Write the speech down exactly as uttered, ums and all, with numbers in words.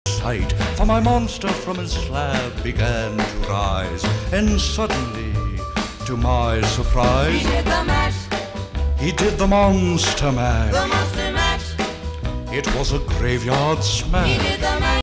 sight, for my monster from his slab began to rise, and suddenly, to my surprise, he did the mash. He did the monster mash. The monster mash. It was a graveyard smash. He did the mash.